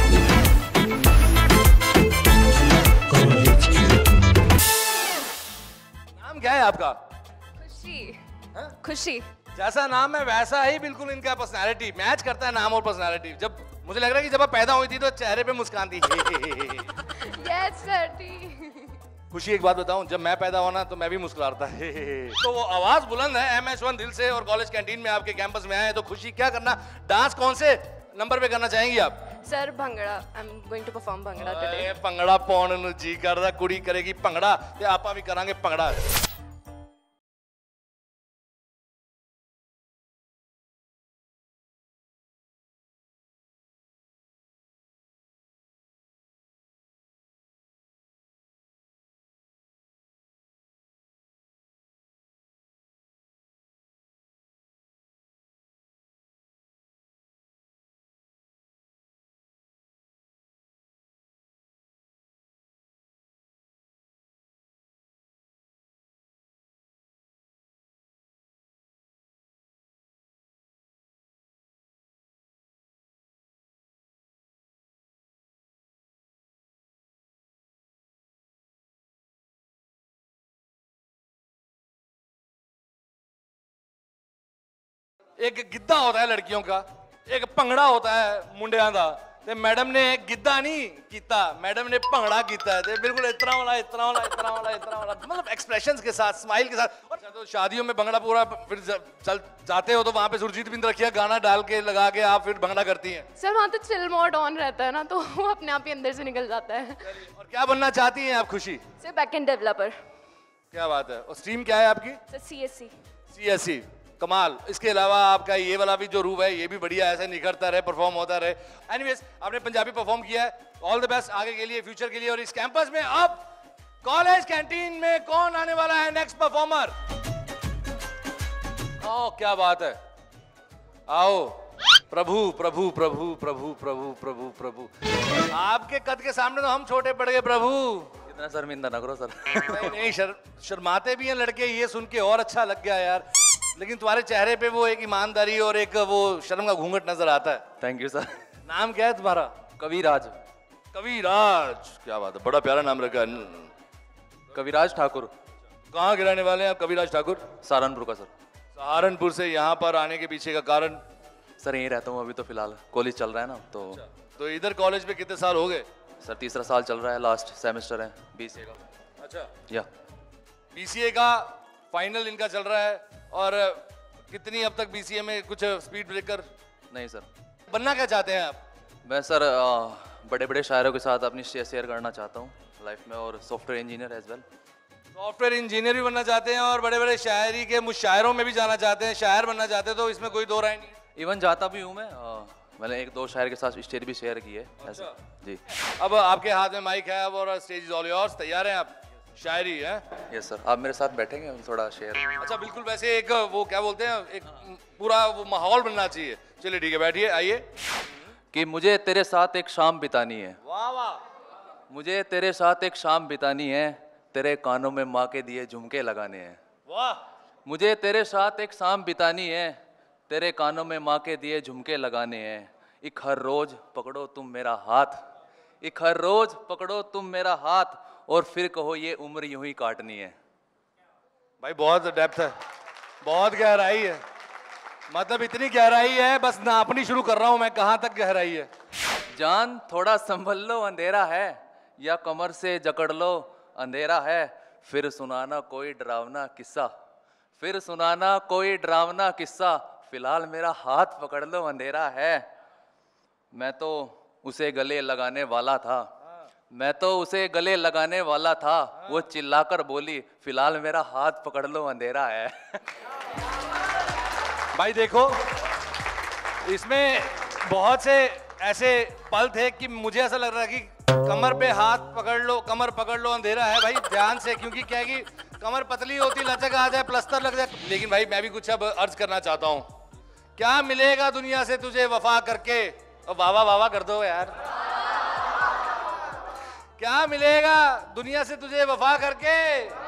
A: नाम क्या है आपका?
C: खुशी। खुशी।
A: जैसा नाम है वैसा ही बिल्कुल इनका पर्सनालिटी मैच करता है, नाम और पर्सनालिटी। जब मुझे लग रहा है कि जब आप पैदा हुई थी तो चेहरे पे मुस्कान थी।
C: यस सर ठीक।
A: खुशी एक बात बताऊं, जब मैं पैदा होना तो मैं भी मुस्कुराता है। तो वो आवाज बुलंद है MH1 दिल से, और कॉलेज कैंटीन में आपके कैंपस में आए तो खुशी क्या करना, डांस कौन से नंबर पे करना चाहेंगी आप?
C: Sir bhangra. I am going to perform bhangra today.
A: Bhangra पाउण ਨੂੰ जी करदा, कुड़ी करेगी भंगड़ा ते आपां भी करांगे भंगड़ा। एक गिद्धा होता है लड़कियों का, एक भंगड़ा होता है मुंडियां दा। ते मैडम ने गिद्धा नहीं कीता, मैडम ने भंगड़ा कीता है। ते बिल्कुल इतना वाला मतलब एक्सप्रेशंस के साथ, स्माइल के साथ। और तो शादियों में भंगड़ा पूरा, फिर चल जाते हो तो वहां पे सुरजीत बिंद रखिया गाना डाल के लगा के आप फिर भंगड़ा करती हैं।
C: सर वहाँ तो चिल मोड ऑन रहता है ना, तो वो अपने आप ही अंदर से निकल जाता है।
A: और क्या बनना चाहती हैं आप खुशी?
C: Sir backend developer.
A: क्या बात है। और स्ट्रीम क्या है आपकी?
C: Sir CSC।
A: CSC, कमाल। इसके अलावा आपका ये वाला भी जो रूप है ये भी बढ़िया, ऐसे निखरता रहे, परफॉर्म होता रहे। एनीवेज, आपने पंजाबी परफॉर्म किया है, ऑल द बेस्ट आगे के लिए, फ्यूचर के लिए। और इस कैंपस में अब कॉलेज कैंटीन में कौन आने वाला है नेक्स्ट परफॉर्मर? ओह क्या बात है, आओ। प्रभु प्रभु प्रभु प्रभु प्रभु प्रभु प्रभु। आपके कद के सामने तो हम छोटे पड़ गए प्रभु।
J: इतना शर्मिंदा ना करो सर।
A: नहीं शर्माते भी हैं लड़के, ये सुन के और अच्छा लग गया यार। लेकिन तुम्हारे चेहरे पे वो एक ईमानदारी और एक वो शर्म का घूंघट नजर आता है।
J: Thank you sir.
A: नाम क्या है तुम्हारा?
J: कविराज।
A: कविराज, क्या बात है, बड़ा प्यारा नाम रखा है।
J: कविराज ठाकुर।
A: कहाँ के रहने वाले हैं आप कविराज ठाकुर?
J: सहारनपुर का सर।
A: सहारनपुर से यहाँ पर आने के पीछे का कारण?
J: सर यहीं रहता हूँ अभी तो फिलहाल, कॉलेज चल रहा है ना तो।
A: तो इधर कॉलेज में कितने साल हो गए?
J: सर तीसरा साल चल रहा है, लास्ट सेमेस्टर है BCA का।
A: अच्छा,
J: या
A: BCA का फाइनल इनका चल रहा है। और कितनी अब तक BCA में कुछ स्पीड ब्रेकर?
J: नहीं सर।
A: बनना क्या चाहते हैं आप?
J: मैं सर बड़े बड़े शायरों के साथ अपनी शेयर करना चाहता हूँ लाइफ में, और software engineer as well.
A: Software engineer भी बनना चाहते हैं और बड़े बड़े शायरी के मुशायरों में भी जाना चाहते हैं, शायर बनना चाहते हैं, तो इसमें कोई दो राय नहीं?
J: इवन जाता भी हूँ मैं, मैंने 1-2 शायर के साथ स्टेज भी शेयर की है।
A: अच्छा।
J: जी।
A: अब आपके हाथ में माइक है अब, और स्टेज इज ऑल योर्स। तैयार हैं आप? शायरी है?
J: Yes sir. आप मेरे साथ बैठेंगे, थोड़ा शेयर।
A: अच्छा बिल्कुल। वैसे एक वो क्या बोलते हैं, एक पूरा वो माहौल बनना चाहिए। चलिए ठीक है, बैठिए, आइए।
J: कि मुझे तेरे साथ एक शाम बितानी है।
A: वाह वाह।
J: मुझे तेरे साथ एक शाम बितानी है, तेरे कानों में माँ के दिए झुमके लगाने हैं।
A: वाह।
J: मुझे तेरे साथ एक शाम बितानी है, तेरे कानों में माँ के दिए झुमके लगाने हैं। एक हर रोज पकड़ो तुम मेरा हाथ, एक हर रोज पकड़ो तुम मेरा हाथ, और फिर कहो ये उम्र यूं ही काटनी है।
A: भाई बहुत डेप्थ है, बहुत गहराई है, मतलब इतनी गहराई है बस नापनी शुरू कर रहा हूं मैं कहां तक गहराई है।
J: जान थोड़ा संभल लो अंधेरा है, या कमर से जकड़ लो अंधेरा है, फिर सुनाना कोई डरावना किस्सा, फिर सुनाना कोई डरावना किस्सा, फिलहाल मेरा हाथ पकड़ लो अंधेरा है। मैं तो उसे गले लगाने वाला था, मैं तो उसे गले लगाने वाला था, वो चिल्लाकर बोली फिलहाल मेरा हाथ पकड़ लो अंधेरा है।
A: भाई देखो इसमें बहुत से ऐसे पल थे कि मुझे ऐसा लग रहा है कि कमर पे हाथ पकड़ लो, कमर पकड़ लो अंधेरा है। भाई ध्यान से, क्योंकि क्या है कि कमर पतली होती, लचक आ जाए, प्लस्तर लग जाए। लेकिन भाई मैं भी कुछ अब अर्ज करना चाहता हूँ। क्या मिलेगा दुनिया से तुझे वफा करके, वाह वाह वाह कर दो यार। क्या मिलेगा दुनिया से तुझे वफा करके,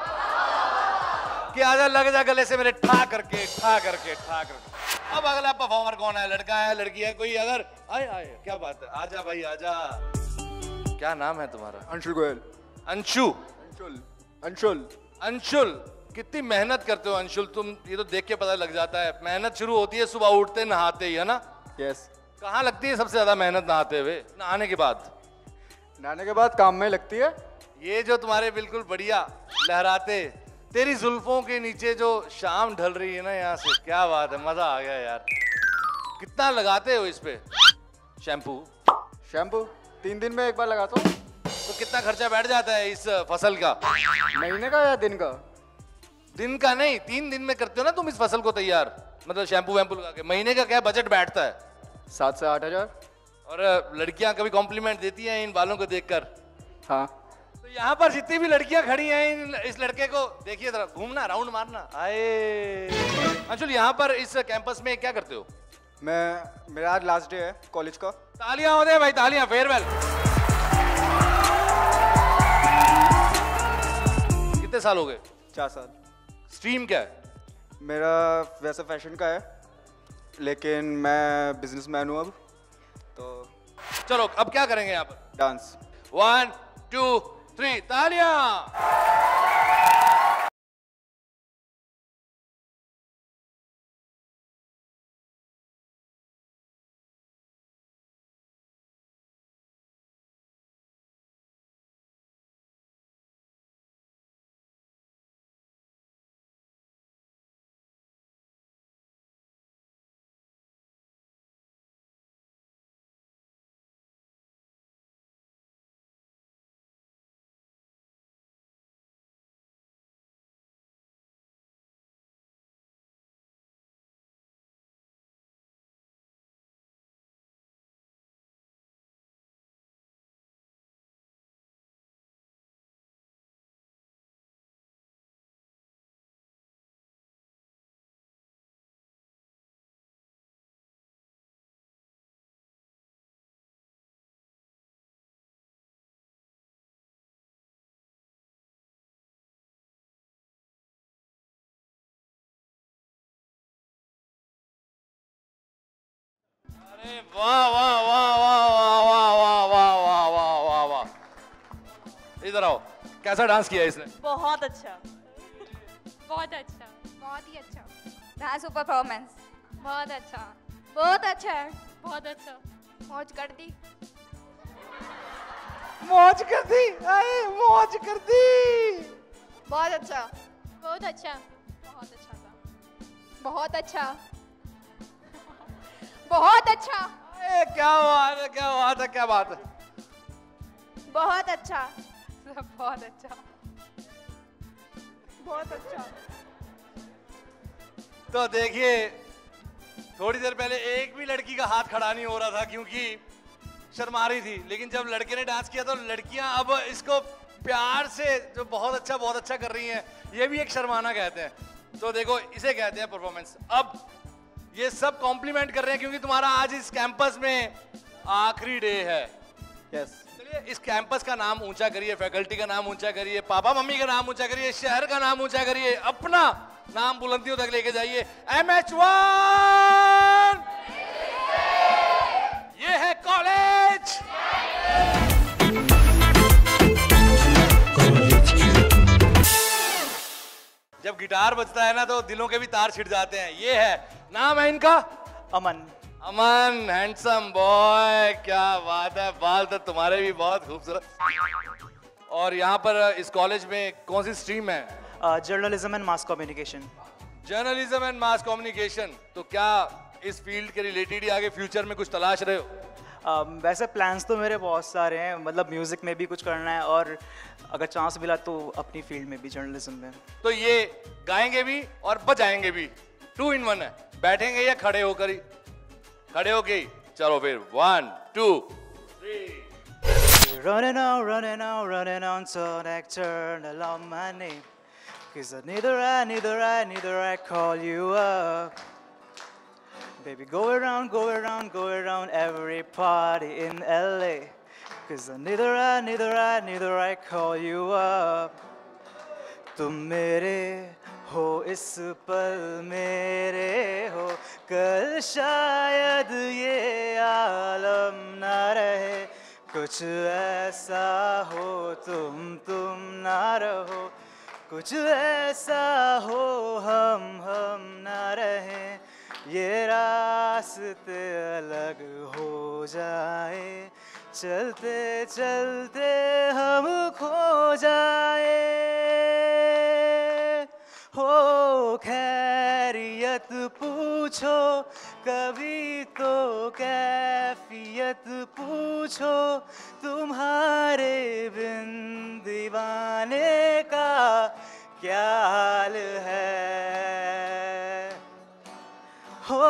A: कि आजा लग जा गले से मेरे ठा करके ठा करके ठा करके। अब अगला परफॉर्मर कौन है? लड़का है, लड़की है, कोई? अगर आए आए, क्या बात है, आजा भाई आजा। क्या नाम है तुम्हारा?
E: अंशुल गोयल।
A: अंशु?
E: अंशुल। अंशुल।
A: अंशुल, कितनी मेहनत करते हो अंशुल तुम, ये तो देख के पता लग जाता है। मेहनत शुरू होती है सुबह उठते नहाते ही, है ना?
E: यस।
A: कहाँ लगती है सबसे ज्यादा मेहनत? नहाते हुए? नहाने के बाद?
E: नहाने के बाद काम में लगती है।
A: ये जो तुम्हारे बिल्कुल बढ़िया लहराते, तेरी जुल्फों के नीचे जो शाम ढल रही है ना यहाँ से, क्या बात है, मजा आ गया यार। कितना लगाते हो इस पे शैम्पू?
E: शैम्पू 3 दिन में एक बार लगाता हूँ।
A: तो कितना खर्चा बैठ जाता है इस फसल का?
E: महीने का या दिन का?
A: दिन का नहीं, 3 दिन में करते हो ना तुम इस फसल को तैयार, मतलब शैम्पू वैम्पू लगा के। महीने का क्या बजट बैठता है?
E: 7 से 8 हजार।
A: और लड़कियां कभी कॉम्प्लीमेंट देती हैं इन बालों को देखकर?
E: हाँ।
A: तो यहाँ पर जितनी भी लड़कियां खड़ी हैं, इस लड़के को देखिए जरा, घूमना, राउंड मारना। आए अंशुल, यहाँ पर इस कैंपस में क्या करते हो?
E: मेरा आज लास्ट डे है कॉलेज का।
A: तालियां हो दे भाई, तालियां, फेयरवेल। कितने साल हो गए?
E: 4 साल।
A: स्ट्रीम क्या है?
E: मेरा वैसे फैशन का है, लेकिन मैं बिजनेसमैन हूँ अब तो।
A: चलो अब क्या करेंगे यहाँ पर?
E: डांस।
A: 1 2 3 तालियां। अरे वाह वाह वाह वाह वाह वाह वाह वाह वाह वाह वाह। इधर आओ, कैसा डांस किया इसने?
K: बहुत अच्छा,
F: बहुत अच्छा, बहुत ही अच्छा।
C: डांस परफॉर्मेंस
F: बहुत अच्छा,
C: बहुत अच्छा है,
F: बहुत अच्छा। मौज कर दी,
A: मौज कर दी, अरे मौज कर दी।
C: बहुत अच्छा,
F: बहुत अच्छा, बहुत अच्छा था, बहुत अच्छा, बहुत अच्छा।
A: अरे क्या बात है, क्या बात है, क्या बात है।
C: बहुत अच्छा,
F: बहुत अच्छा,
C: बहुत अच्छा।
A: तो देखिए, थोड़ी देर पहले एक भी लड़की का हाथ खड़ा नहीं हो रहा था क्योंकि शर्मा रही थी, लेकिन जब लड़के ने डांस किया तो लड़कियां अब इसको प्यार से जो बहुत अच्छा कर रही हैं, ये भी एक शर्माना कहते हैं। तो देखो, इसे कहते हैं परफॉर्मेंस। अब ये सब कॉम्प्लीमेंट कर रहे हैं क्योंकि तुम्हारा आज इस कैंपस में आखिरी डे है।
E: यस।
A: चलिए इस कैंपस का नाम ऊंचा करिए, फैकल्टी का नाम ऊंचा करिए, पापा मम्मी का नाम ऊंचा करिए, शहर का नाम ऊंचा करिए, अपना नाम बुलंदियों तक लेके जाइए। MH1 ये है कॉलेज। जब गिटार बजता है ना तो दिलों के भी तार छिड़ जाते हैं। ये है, नाम है इनका
K: अमन।
A: अमन, हैंडसम बॉय, क्या बात है, बाल तो तुम्हारे भी बहुत खूबसूरत। और यहाँ पर इस कॉलेज में कौन सी स्ट्रीम है?
K: Journalism and mass communication.
A: Journalism and mass communication. तो क्या इस फील्ड के रिलेटेड ही आगे फ्यूचर में कुछ तलाश रहे हो?
K: वैसे प्लान्स तो मेरे बहुत सारे हैं, मतलब म्यूज़िक में भी कुछ करना है और अगर चांस मिला तो अपनी फील्ड में भी, जर्नलिज्म में।
A: तो ये गाएंगे भी और बजाएंगे भी, 2 in 1 है। बैठेंगे या खड़े होकर ही? खड़े होके ही। चलो फिर 1 2 3।
K: Running on till next turn along my name, 'cause neither I call you up. Baby, go around every party in LA, 'cause neither I call you up. तुम मेरे हो इस पल, मेरे हो कल, शायद ये आलम ना रहे, कुछ ऐसा हो तुम ना रहो, कुछ ऐसा हो हम ना रहे, ये रास्ते अलग हो जाए, चलते चलते हम खो जाए। हो खैरियत पूछो कभी तो कैफियत पूछो, तुम्हारे बिन दीवाने का क्या हाल है। हो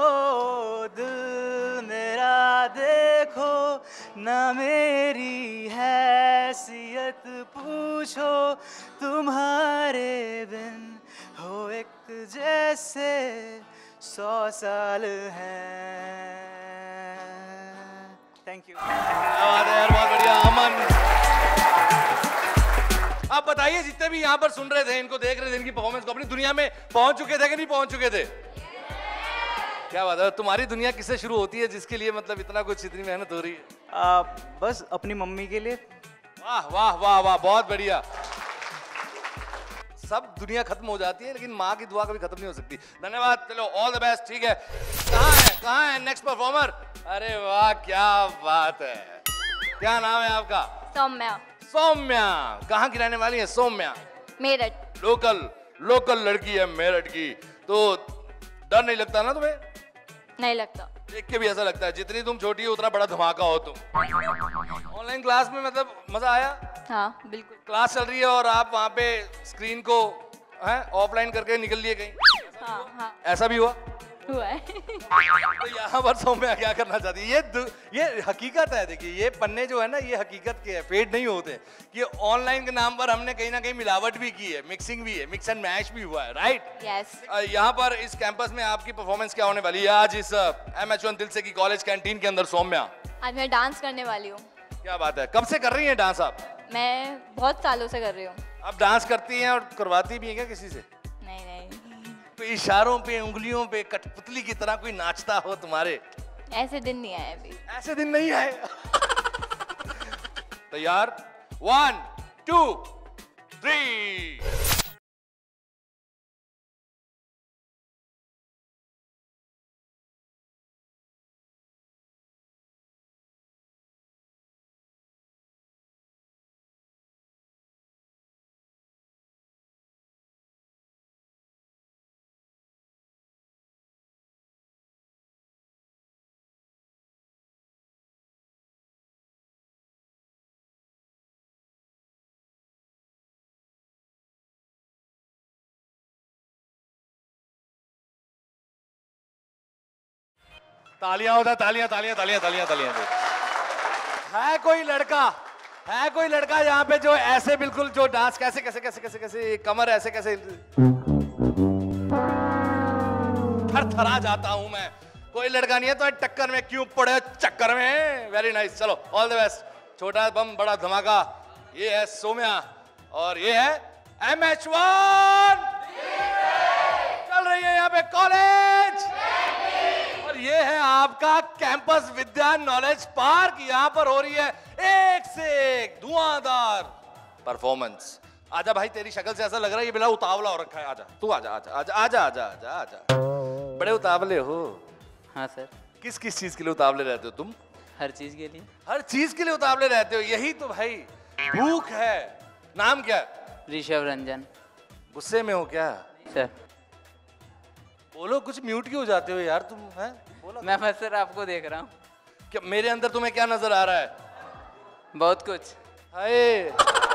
K: दिल मेरा देखो ना, मेरी हैसियत पूछो, तुम्हारे बिन हो एक जैसे 100 साल हैं। Thank you.
A: बहुत बढ़िया अमन। आप बताइए, जितने भी यहाँ पर सुन रहे थे, इनको देख रहे थे, इनकी परफॉर्मेंस को, अपनी दुनिया में पहुंच चुके थे कि नहीं पहुंच चुके थे? क्या बात है। तुम्हारी दुनिया किससे शुरू होती है जिसके लिए मतलब इतना कुछ, इतनी मेहनत हो रही है?
K: बस अपनी मम्मी के लिए।
A: वाह वाह वाह वाह, बहुत बढ़िया। सब दुनिया खत्म हो जाती है लेकिन माँ की दुआ कभी खत्म नहीं हो सकती। धन्यवाद, चलो ऑल द बेस्ट। ठीक है, कहाँ है नेक्स्ट परफॉर्मर? अरे वाह, क्या बात है। क्या नाम है आपका?
C: सौम्या।
A: सौम्या, कहाँ की रहने वाली है सौम्या?
C: मेरठ।
A: लोकल लड़की है मेरठ की। तो डर नहीं लगता ना तुम्हें?
C: नहीं लगता।
A: देख के भी ऐसा लगता है जितनी तुम छोटी हो उतना बड़ा धमाका हो तुम। ऑनलाइन क्लास में मतलब मजा आया?
C: हाँ बिल्कुल।
A: क्लास चल रही है और आप वहाँ पे स्क्रीन को ऑफलाइन करके निकल लिए कहीं?
C: हाँ।
A: ऐसा भी हुआ
C: है।
A: तो यहाँ पर सौम्या क्या करना चाहती है? ये हकीकत है। देखिए, ये पन्ने जो है ना, ये हकीकत के है, फेड नहीं होते। कि ऑनलाइन के नाम पर हमने कहीं ना कहीं मिलावट भी की है, मिक्सिंग भी है, मिक्स एंड मैच भी हुआ है, राइट?
C: यस।
A: यहाँ पर इस कैंपस में आपकी परफॉर्मेंस क्या होने वाली है आज इस MH1 दिल से की कॉलेज कैंटीन के अंदर? सौम्या,
C: आज मैं डांस करने वाली हूँ।
A: क्या बात है। कब से कर रही हैं डांस आप?
C: मैं बहुत सालों से कर रही हूँ।
A: आप डांस करती हैं और करवाती भी हैं क्या किसी से?
C: नहीं।
A: तो इशारों पे, उंगलियों पे, कठपुतली की तरह कोई नाचता हो तुम्हारे?
C: ऐसे दिन नहीं आए अभी।
A: ऐसे दिन नहीं आए। तैयार? 1 2 3। तालियां होता, तालियां तालियां तालियां तालियां तालियां। है कोई लड़का यहाँ पे जो ऐसे बिल्कुल जो डांस कैसे कैसे कैसे कैसे कैसे कमर ऐसे कैसे थरथरा जाता हूं मैं। कोई लड़का नहीं है तो टक्कर में क्यों पड़े चक्कर में? वेरी नाइस, चलो ऑल द बेस्ट। छोटा बम बड़ा धमाका। ये है सोम्या और ये है MH1। चल रही है यहाँ पे कॉलेज और ये है आपका कैंपस विद्या नॉलेज पार्क। यहाँ पर हो रही है एक से एक धुआंधार परफॉर्मेंस। आजा भाई, तेरी शक्ल से ऐसा लग रहा है ये बिना उतावला हो रखा है। आजा तू, आजा आजा आजा आजा आजा आजा आजा। बड़े उतावले हो।
I: हाँ सर।
A: किस किस चीज के लिए उतावले रहते हो तुम?
I: हर चीज के लिए।
A: हर चीज के लिए उतावले रहते हो, यही तो भाई भूख है। नाम क्या है?
I: ऋषभ रंजन।
A: गुस्से में हो क्या
I: सर?
A: बोलो, कुछ म्यूट क्यों हो जाते हो यार तुम? हैं बोलो।
I: मैं बस सर आपको देख रहा हूँ।
A: क्या मेरे अंदर तुम्हें क्या नजर आ रहा है?
I: बहुत कुछ।
A: हाय,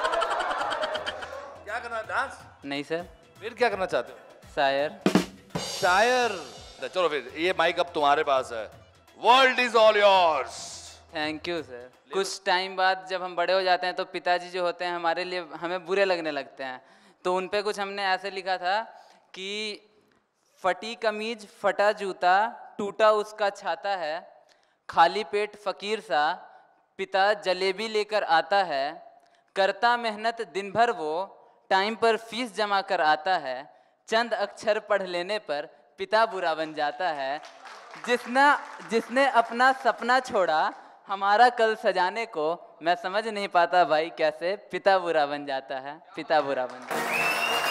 A: क्या करना, डांस?
I: नहीं सर।
A: फिर क्या करना चाहते हो?
I: शायर।
A: शायर। चलो फिर ये माइक अब तुम्हारे पास है। World is all yours.
I: Thank you sir. कुछ टाइम बाद जब हम बड़े हो जाते हैं तो पिताजी जो होते हैं हमारे लिए हमें बुरे लगने लगते हैं, तो उन पे कुछ हमने ऐसे लिखा था कि फटी कमीज फटा जूता टूटा उसका छाता है, खाली पेट फकीर सा पिता जलेबी लेकर आता है, करता मेहनत दिन भर वो टाइम पर फीस जमा कर आता है, चंद अक्षर पढ़ लेने पर पिता बुरा बन जाता है, जिसने अपना सपना छोड़ा हमारा कल सजाने को, मैं समझ नहीं पाता भाई कैसे पिता बुरा बन जाता है, पिता बुरा बन जाता है।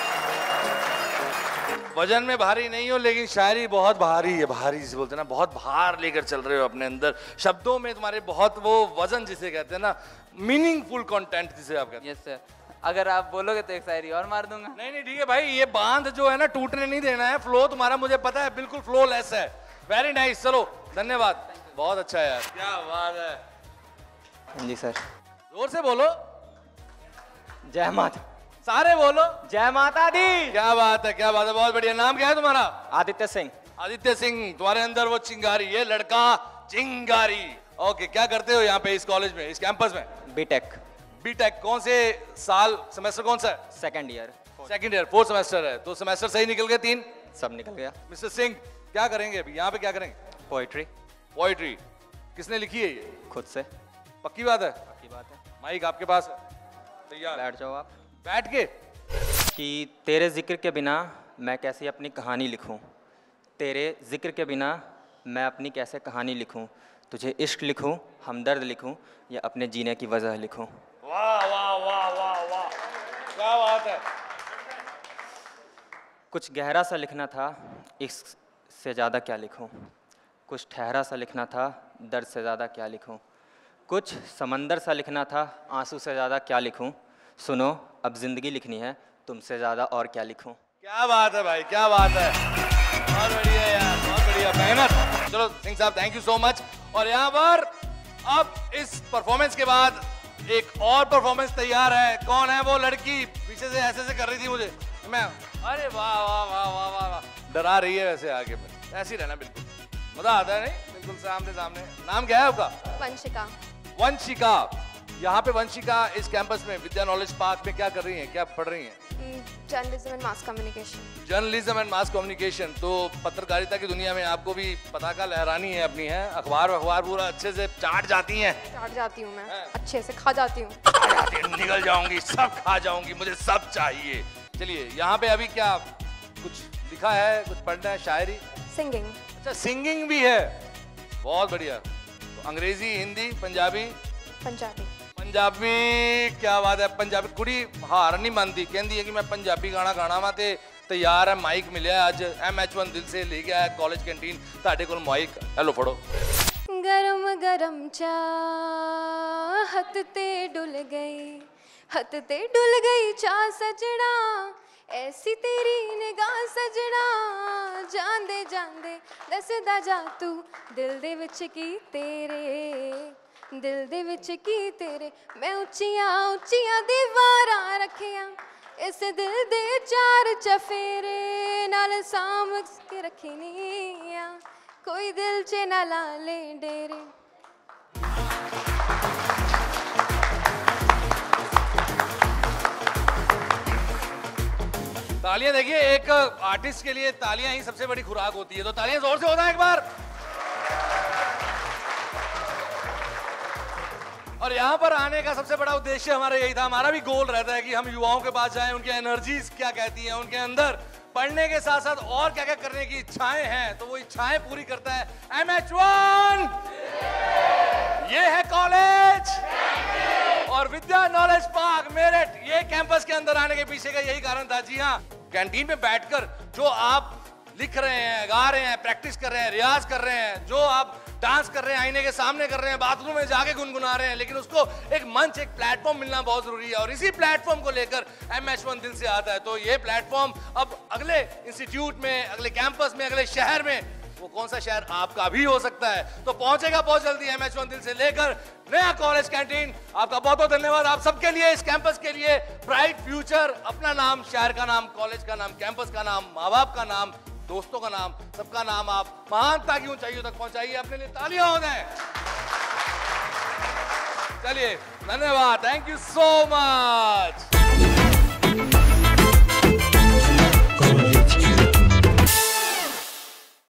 A: वजन में भारी नहीं हो लेकिन शायरी बहुत भारी है। भारी जिसे बोलते हैं ना, बहुत भार लेकर चल रहे हो अपने अंदर। शब्दों में तुम्हारे बहुत वो वजन जिसे कहते हैं ना, मीनिंगफुल कंटेंट जिसे आप कहते हैं।
I: Yes sir. अगर आप बोलोगे तो एक शायरी और मार दूंगा।
A: नहीं नहीं ठीक है भाई, ये बांध जो है ना टूटने नहीं देना है। फ्लो तुम्हारा मुझे पता है बिल्कुल फ्लोलेस है। वेरी नाइस, चलो धन्यवाद, बहुत अच्छा है यार, क्या बात है।
L: हाँ जी सर।
A: जोर से बोलो।
L: जय माता।
A: सारे बोलो
L: जय माता दी।
A: क्या बात है, क्या बात है, बहुत बढ़िया। नाम क्या है तुम्हारा?
L: आदित्य सिंह।
A: आदित्य सिंह, तुम्हारे अंदर वो चिंगारी, ये लड़का चिंगारी। ओके, क्या करते हो यहाँ पे इस कॉलेज में, इस कैंपस में?
L: बीटेक।
A: बीटेक कौन से साल, सेमेस्टर कौन सा है?
L: Second year.
A: Second year, 4 semester है। तो सेमेस्टर सही निकल गए 3?
L: सब निकल गया।
A: मिस्टर सिंह क्या करेंगे अभी यहाँ पे, क्या करेंगे?
L: पोएट्री।
A: पोएट्री किसने लिखी है ये?
L: खुद से।
A: पक्की बात है?
L: पक्की बात है।
A: माइक आपके पास है, तैयार?
L: बैठ जाओ आप।
A: बैठ के।
L: कि तेरे जिक्र के बिना मैं कैसी अपनी कहानी लिखूं, तेरे जिक्र के बिना मैं अपनी कैसे कहानी लिखूं, तुझे इश्क लिखूं, हमदर्द लिखूं या अपने जीने की वजह लिखूं।
A: वाह वाह वाह वाह वाह, क्या बात है।
L: कुछ गहरा सा लिखना था, इश्क से ज़्यादा क्या लिखूं, कुछ ठहरा सा लिखना था, दर्द से ज़्यादा क्या लिखूं, कुछ समंदर सा लिखना था, आंसू से ज़्यादा क्या लिखूं, सुनो अब ज़िंदगी लिखनी है, तुमसे ज़्यादा और क्या लिखूं।
A: क्या बात है भाई, क्या बात है, बहुत बढ़िया यार, बहुत बढ़िया मेहनत। चलो सिंह साहब थैंक यू सो मच। और यहाँ पर अब इस परफॉर्मेंस के बाद एक और परफॉर्मेंस तैयार है। कौन है वो लड़की, पीछे से ऐसे कर रही थी मुझे, मैं अरे वाह वाह वाह वाह वाह वाह, डरा रही है वैसे आगे में, ऐसे ही रहना, बिल्कुल मजा आता है नहीं, बिल्कुल सामने सामने। नाम क्या है आपका?
C: वंशिका।
A: वंशिका, यहाँ पे वंशिका इस कैंपस में विद्या नॉलेज पार्क में क्या कर रही हैं, क्या पढ़ रही हैं?
C: Journalism and mass communication.
A: Journalism and mass communication. तो पत्रकारिता की दुनिया में आपको भी पताका लहरानी है अपनी, है अखबार पूरा अच्छे से चाट जाती हैं?
C: चाट जाती हूँ मैं, अच्छे से खा जाती हूँ।
A: निकल जाऊंगी, सब खा जाऊंगी, मुझे सब चाहिए। चलिए यहाँ पे अभी क्या कुछ लिखा है, कुछ पढ़ना है, शायरी?
C: सिंगिंग।
A: अच्छा सिंगिंग भी है, बहुत बढ़िया। तो अंग्रेजी, हिंदी, पंजाबी?
C: पंजाबी।
A: पंजाबी, क्या बात है। पंजाबी कुड़ी हार नहीं मानती, कहती है कि मैं पंजाबी गाना गाना वा ते तैयार है। माइक मिलिया अज MH1 दिल से ले गया है कॉलेज कैंटीन, ताड़े कोल माइक, हेलो फड़ो।
C: गरम गरम चाह हथ ते डुल गई, हथ ते डुल गई चाह सजना, ऐसी तेरी निगाह सजना, जांदे जांदे दसदा जा तू दिल दे विच की तेरे, दिल दे विच की तेरे, मैं उच्चियां उच्चियां दीवारां रखियां, इस दिल दे 4 चफेरे नाल साम के रखनियां, कोई दिल च ना ला ले डेरे।
A: तालियां देखिए, एक आर्टिस्ट के लिए तालियां ही सबसे बड़ी खुराक होती है, तो तालियां जोर से होता है एक बार। और यहाँ पर आने का सबसे बड़ा उद्देश्य हमारा यही था, हमारा भी गोल रहता है कि हम युवाओं के पास जाएं, उनकी एनर्जीज क्या कहती हैं, उनके अंदर पढ़ने के साथ साथ और क्या क्या करने की इच्छाएं हैं, तो वो इच्छाएं पूरी करता है MH1। ये है कॉलेज और विद्या नॉलेज पार्क मेरठ। ये कैंपस के अंदर आने के पीछे का यही कारण था। जी हाँ, कैंटीन में बैठकर जो आप लिख रहे हैं, गा रहे हैं, प्रैक्टिस कर रहे हैं, रियाज कर रहे हैं, जो आप डांस कर रहे हैं, आईने के सामने कर रहे हैं, बाथरूम में जाके गुनगुना रहे हैं, लेकिन उसको एक मंच, एक प्लेटफॉर्म मिलना बहुत जरूरी है। और इसी प्लेटफॉर्म को लेकर MH1 दिल से आता है। तो ये प्लेटफॉर्म अब अगले इंस्टीट्यूट में, अगले कैंपस में, अगले शहर में, वो कौन सा शहर आपका भी हो सकता है, तो पहुंचेगा बहुत जल्दी MH1 दिल से लेकर नया कॉलेज कैंटीन। आपका बहुत बहुत धन्यवाद आप सबके लिए, इस कैंपस के लिए। ब्राइट फ्यूचर, अपना नाम, शहर का नाम, कॉलेज का नाम, कैंपस का नाम, माँ बाप का नाम, दोस्तों का नाम, सबका नाम आप महानता की ऊंचाइयों तक पहुंचाइए। अपने लिए तालियां हो जाएं। चलिए, धन्यवाद, थैंक यू सो मच।